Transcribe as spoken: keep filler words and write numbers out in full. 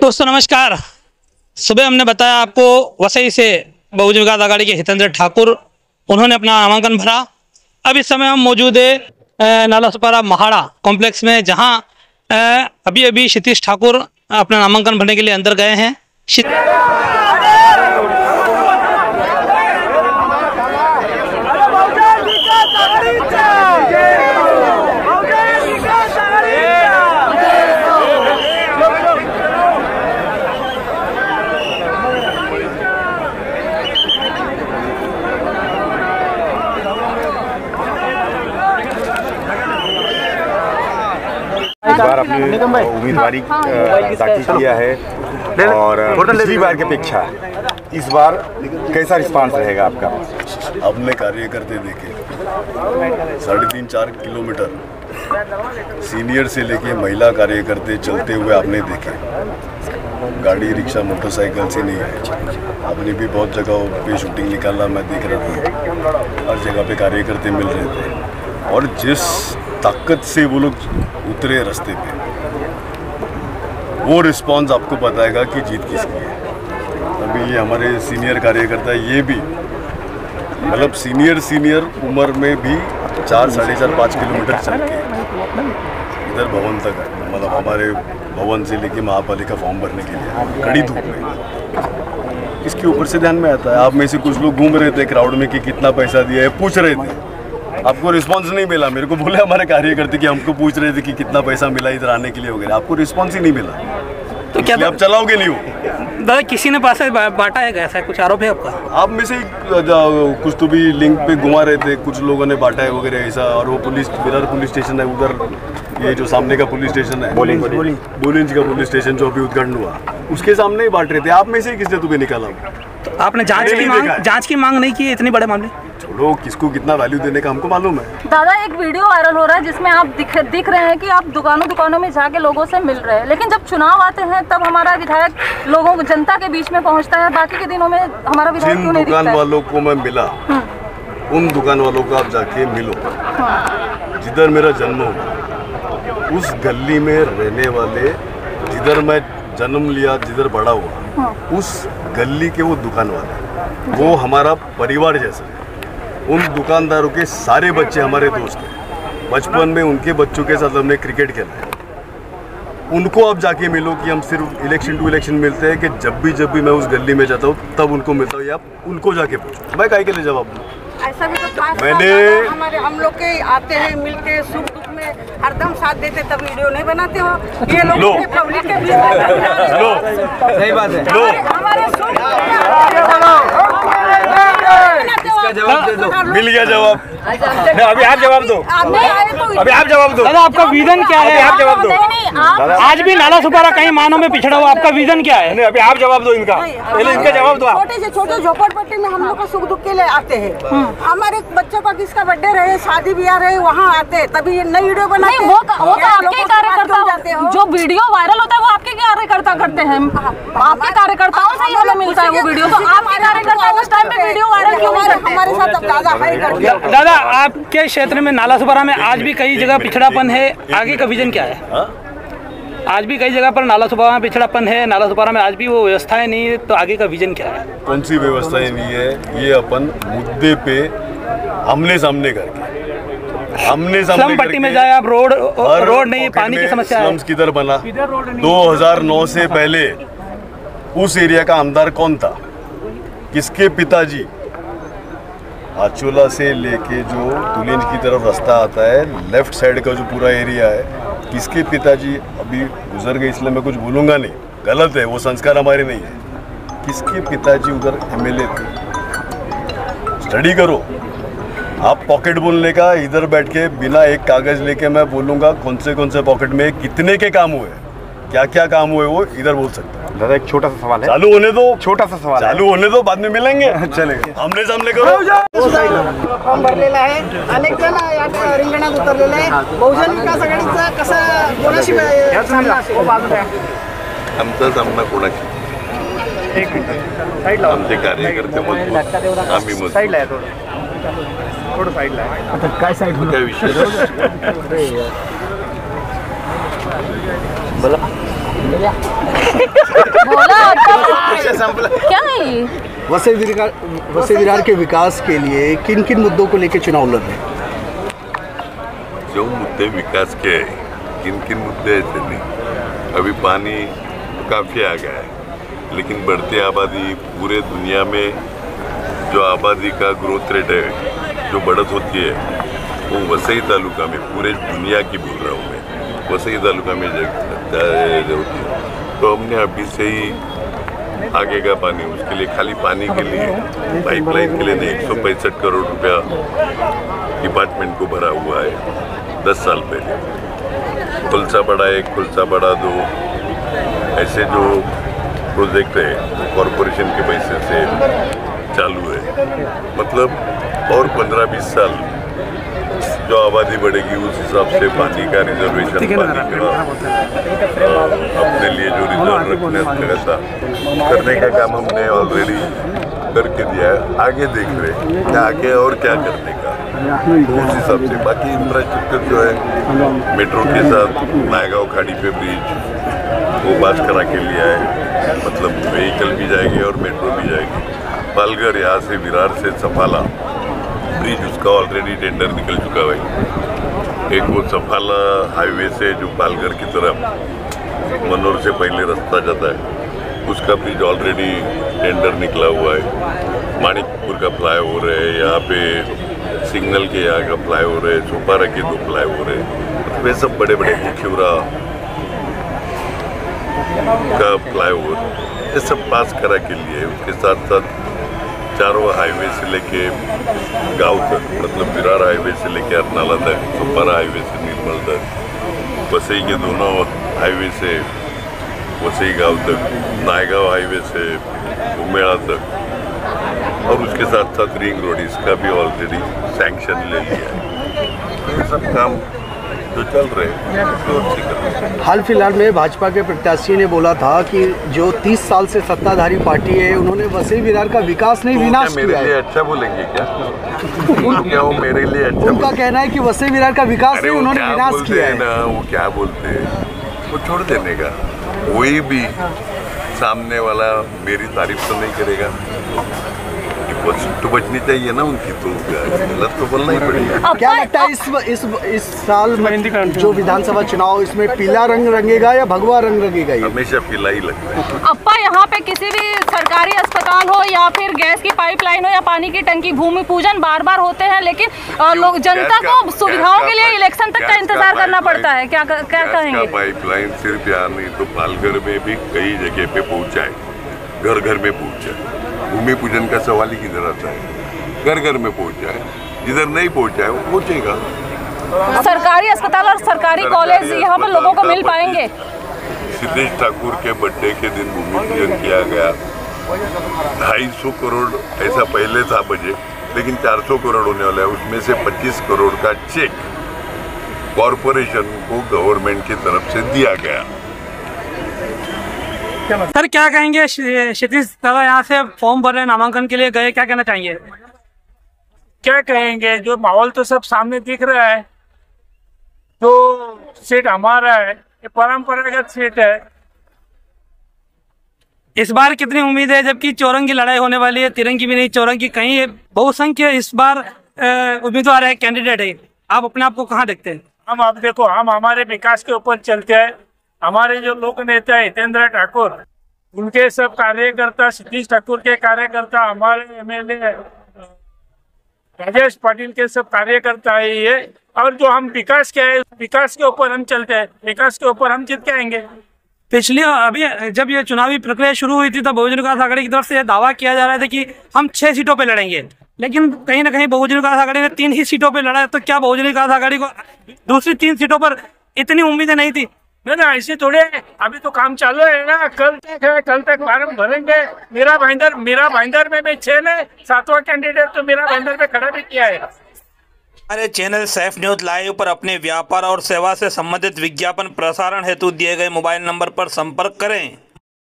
दोस्तों नमस्कार। सुबह हमने बताया आपको वसई से बहुजन विकास आघाड़ी के हितेंद्र ठाकुर उन्होंने अपना नामांकन भरा। अब इस समय हम मौजूद है नालासोपारा महाड़ा कॉम्प्लेक्स में, जहां अभी अभी क्षितिज ठाकुर अपना नामांकन भरने के लिए अंदर गए हैं। इस बार अपनी उम्मीदवारी दाखिल किया है और पिछली बार की अपेक्षा इस बार कैसा रिस्पांस रहेगा आपका? अपने कार्यकर्ते देखे साढ़े तीन चार किलोमीटर सीनियर से लेके महिला कार्यकर्ते चलते हुए आपने देखे। गाड़ी रिक्शा मोटरसाइकिल से नहीं है। आपने भी बहुत जगह पे शूटिंग निकाला, मैं देख रहा था। हर जगह पे कार्यकर्ते मिल रहे थे और जिस ताकत से वो लोग उतरे रास्ते पे, वो रिस्पांस आपको बताएगा कि जीत किसकी है। अभी ये हमारे सीनियर कार्यकर्ता ये भी मतलब सीनियर सीनियर उम्र में भी चार साढ़े चार पाँच किलोमीटर चल के इधर भवन तक, मतलब हमारे भवन से लेके महापालिका फॉर्म भरने के लिए कड़ी धूप में। इसके ऊपर से ध्यान में आता है, आप में से कुछ लोग घूम रहे थे क्राउड में कि कितना पैसा दिया है, पूछ रहे थे, आपको रिस्पांस नहीं मिला। मेरे को बोले हमारे कार्यकर्ते कि हमको पूछ रहे थे कि कितना पैसा मिला इधर आने के लिए वगैरह, आपको रिस्पांस ही नहीं मिला, तो क्या आप चलाओगे नहीं हो? दादा किसी ने पैसा बांटा है, ऐसा कुछ आरोप है आपका? आप में से कुछ तो भी लिंक पे घुमा रहे थे, कुछ लोगों ने बांटा है वगैरह ऐसा। और वो पुलिस बिरार पुलिस स्टेशन है उधर, ये जो सामने का पुलिस स्टेशन है बोलिंज बोलिंज का पुलिस स्टेशन जो अभी उद्घाटन हुआ, उसके सामने ही बांट रहे थे। आप में से किसने तुम्हें निकाला? तो आपने जांच की मांग जांच की मांग नहीं की? इतने बड़े मामले छोड़ो, किसको कितना वैल्यू देने का हमको मालूम है। दादा एक वीडियो वायरल हो रहा है जिसमें आप दिख दिख रहे हैं कि आप दुकानों दुकानों में जाके लोगों से मिल रहे हैं, लेकिन जब चुनाव आते हैं तब हमारा विधायक लोगों जनता के बीच में पहुंचता है, बाकी के दिनों में हमारा विधायक क्यों नहीं दिखता है? दुकान वालों को मैं मिला, उन दुकान वालों को आप जाके मिलो। जिधर मेरा जन्म हुआ उस गली में रहने वाले, जिधर मैं जन्म लिया, जिधर बड़ा हुआ, उस गली के वो दुकान वाले वो हमारा परिवार जैसा है। उन दुकानदारों के सारे बच्चे हमारे दोस्त हैं। बचपन में उनके बच्चों के साथ हमने क्रिकेट खेला है। उनको आप जाके मिलो कि हम सिर्फ इलेक्शन टू इलेक्शन मिलते हैं कि जब भी जब भी मैं उस गली में जाता हूँ तब उनको मिलता हूँ, या आप उनको जाके पूछो। मैं काहे के लिए जवाब दूँ? ऐसा भी तो मैंने हमारे हम लोग के आते हैं, मिलके सुख दुख में हरदम साथ देते, तब वीडियो नहीं बनाते हो ये लोग के पब्लिक के बीच में। लो सही बात है, लो हमारे सुख जवाब दे दो। मिल गया जवाब। अभी आप जवाब दो, अभी आप जवाब दो। दादा आपका विजन क्या है? आप जवाब दो। आज भी नालासोपारा कई मानों में पिछड़ा हुआ, आपका विजन क्या है? नहीं, अभी आप जवाब दो इनका, पहले इनका जवाब दो। छोटे से छोटे झोपड़पट्टी में हम लोग का सुख दुख के लिए आते हैं। हमारे बच्चों का किसका बर्थडे रहे, शादी ब्याह रहे, वहाँ आते हैं, तभी ये नई वीडियो बनाते हैं। वो वो तो आपके कार्यकर्ता, जो वीडियो वायरल होता है वो आपके कार्यकर्ता करते हैं, आपके कार्यकर्ताओं से ही हमें मिलता है वो वीडियो। तो आपके कार्यकर्ता उस टाइम पे वीडियो वायरल क्यों नहीं करते? हमारे साथ अब दादा हाई कर दिया। दादा आपके क्षेत्र में नालासोपारा में आज भी कई जगह पिछड़ापन है, आगे का विजन क्या है? आज भी कई जगह पर नालासोपारा में पिछड़ापन है, नालासोपारा में आज भी वो व्यवस्थाएं नहीं है, तो आगे का विजन क्या है? कौन सी व्यवस्थाएं नहीं है? ये अपन मुद्दे पे आमने सामने करके आमने सामने स्लम पट्टी में जाए आप, रोड रोड नहीं, पानी की समस्या है। स्लम्स किधर बना? दो हज़ार नौ से पहले उस एरिया का आमदार कौन था? किसके पिताजी? आचोला से लेके जो तुलिंज की तरफ रास्ता आता है, लेफ्ट साइड का जो पूरा एरिया है, किसके पिताजी अभी गुजर गए इसलिए मैं कुछ बोलूँगा नहीं, गलत है, वो संस्कार हमारे नहीं है। किसके पिताजी उधर एमएलए थे? स्टडी करो। आप पॉकेट बोलने का इधर बैठ के बिना एक कागज लेके मैं बोलूँगा कौन से कौन से पॉकेट में कितने के काम हुए, क्या क्या काम हुए, वो इधर बोल सकते हैं। दादा एक छोटा सा सवाल है, चालू होने दो, छोटा सा सवाल चालू होने दो, बाद में मिलेंगे। चलेगा, आमने सामने करो। फॉर्म भरलेला आहे, अनेक जण या रिंगणात उतरलेले आहे। बहुजन विकास आघाडीचा कसा कोणाशी सामना असेल? आमचा सामना कोणाशी? आमचे कार्यकर्ते मजबूत, आम्ही मजबूत। थोडं साईडला आहे, काय साईड काय विषय? बोला बोला आपका क्या है ये? वसई विरार वसई विरार के विकास के लिए किन किन मुद्दों को लेकर चुनाव लड़ रहे हैं? जो मुद्दे विकास के हैं, किन किन मुद्दे ऐसे नहीं। अभी पानी काफ़ी आ गया है, लेकिन बढ़ती आबादी, पूरे दुनिया में जो आबादी का ग्रोथ रेट है, जो बढ़त होती है, वो वसई तालुका में, पूरे दुनिया की बोल रहा हूँ मैं, वसई तालुका में होती है। तो हमने अभी से ही आगे का पानी, उसके लिए खाली पानी के लिए पाइपलाइन के लिए नहीं, एक सौ पैंसठ करोड़ रुपया डिपार्टमेंट को भरा हुआ है दस साल पहले। खुलसा बढ़ा एक, खुलसा बढ़ा दो, ऐसे जो प्रोजेक्ट है कॉरपोरेशन के पैसे से चालू है। मतलब और पंद्रह बीस साल जो आबादी बढ़ेगी उस हिसाब से पानी का रिजर्वेशन, पानी का अपने लिए जो रिजर्व रखने का करने का काम हमने ऑलरेडी करके दिया है। आगे देख रहे हैं आगे और क्या करने का, उस हिसाब से। बाकी इंफ्रास्ट्रक्चर जो है मेट्रो के साथ नायगांव खाड़ी पे ब्रिज वो बात करा के लिया है, मतलब व्हीकल भी जाएगी और मेट्रो भी जाएगी। पालघर यहाँ से विरार से सफाला ब्रिज, उसका ऑलरेडी टेंडर निकल चुका है। एक वो सफाला हाईवे से जो पालघर की तरफ मनोर से पहले रास्ता जाता है, उसका ब्रिज ऑलरेडी टेंडर निकला हुआ है। माणिकपुर का फ्लाई ओवर है, यहाँ पे सिग्नल के यहाँ का फ्लाई ओवर है, सोपारा के दो फ्लाई ओवर है, वे सब बड़े बड़े खिवरा का फ्लाई ओवर, ये सब पास करा के लिए। उसके साथ साथ चारों हाईवे से लेके गांव तक, मतलब विरार हाईवे से लेके अरनाला तक, सोपारा हाईवे से निर्मल तक, वसई के दोनों हाईवे से वसई गांव तक, नायगांव हाईवे से उमेड़ा तक, और उसके साथ साथ रिंग रोड, इसका भी ऑलरेडी सैंक्शन ले लिया है। ये सब काम जो चल रहे हैं। हाल फिलहाल में भाजपा के प्रत्याशी ने बोला था कि जो तीस साल से सत्ताधारी पार्टी है उन्होंने वसई विरार का विकास नहीं, विनाश किया है। मेरे लिए अच्छा बोलेंगे क्या? क्या वो मेरे लिए अच्छा? उनका कहना है कि वसई विरार का विकास नहीं, उन्होंने विनाश किया है ना। वो क्या बोलते हैं, वो छोड़ देने का। कोई भी सामने वाला मेरी तारीफ तो नहीं करेगा, तो बचनी चाहिए ना उनकी, तो गलत तो बोलना ही पड़ेगा। क्या लगता है इस इस इस साल में जो विधानसभा चुनाव, इसमें पीला रंग रंगेगा या भगवा रंग रंगेगा? हमेशा पीला ही लगता है। अप्पा, यहाँ पे किसी भी सरकारी अस्पताल हो या फिर गैस की पाइपलाइन हो या पानी की टंकी, भूमि पूजन बार बार होते हैं, लेकिन लोग जनता को सुविधाओं के लिए इलेक्शन तक का इंतजार करना पड़ता है। क्या क्या कहेंगे? पाइपलाइन सिर्फ यहाँ नहीं तो पालघर में भी कई जगह पे पहुँचा है, घर घर में पहुँचा है। भूमि पूजन का सवाल ही किधर आता है? घर घर में पहुँचा है, जिधर नहीं पहुँचा है वो पहुँचेगा। सरकारी अस्पताल और सरकारी कॉलेज यहाँ पर लोगों को मिल पाएंगे? सिद्धेश ठाकुर के बर्थडे के दिन भूमि पूजन किया गया। ढाई सौ करोड़ ऐसा पहले था बजट, लेकिन चार सौ करोड़ होने वाला है। उसमें से पच्चीस करोड़ का चेक कॉरपोरेशन को गवर्नमेंट की तरफ से दिया गया। सर क्या कहेंगे? क्षितिज दादा यहाँ से फॉर्म भर रहे, नामांकन के लिए गए, क्या कहना चाहेंगे? क्या कहेंगे, जो माहौल तो सब सामने दिख रहा है। जो सीट हमारा है ये परंपरागत सीट है। इस बार कितनी उम्मीद है, जबकि चौरंगी लड़ाई होने वाली है, तिरंगी भी नहीं चौरंगी, कहीं बहुसंख्य इस बार उम्मीदवार है, कैंडिडेट है, आप अपने आप को कहाँ देखते हैं? हम आप देखो, हम हमारे विकास के ऊपर चलते हैं। हमारे जो लोक नेता है हितेंद्र ठाकुर, उनके सब कार्यकर्ता, सतीश ठाकुर के कार्यकर्ता, हमारे एमएलए राजेश पाटिल के सब कार्यकर्ता है ये। और जो हम विकास के है, विकास के ऊपर हम चलते हैं, विकास के ऊपर हम जीत के आएंगे। पिछली अभी जब ये चुनावी प्रक्रिया शुरू हुई थी तो बहुजन विकास आघाड़ी की तरफ से दावा किया जा रहा था कि हम छह सीटों पे लड़ेंगे, लेकिन कहीं ना कहीं बहुजन विकास आघाड़ी ने तीन ही सीटों पे लड़ा है। तो क्या बहुजन विकास आघाड़ी को दूसरी तीन सीटों पर इतनी उम्मीदें नहीं थी? नहीं ना, ऐसे थोड़े, अभी तो काम चालू है ना, कल तक है, कल तक फार्म भरेंगे। मेरा भाईंदर मेरा भाईंदर में मैं छह ने सातवां कैंडिडेट तो मेरा भाईंदर में खड़ा भी किया है। हमारे चैनल सैफ न्यूज लाइव पर अपने व्यापार और सेवा से संबंधित विज्ञापन प्रसारण हेतु दिए गए मोबाइल नंबर पर संपर्क करें।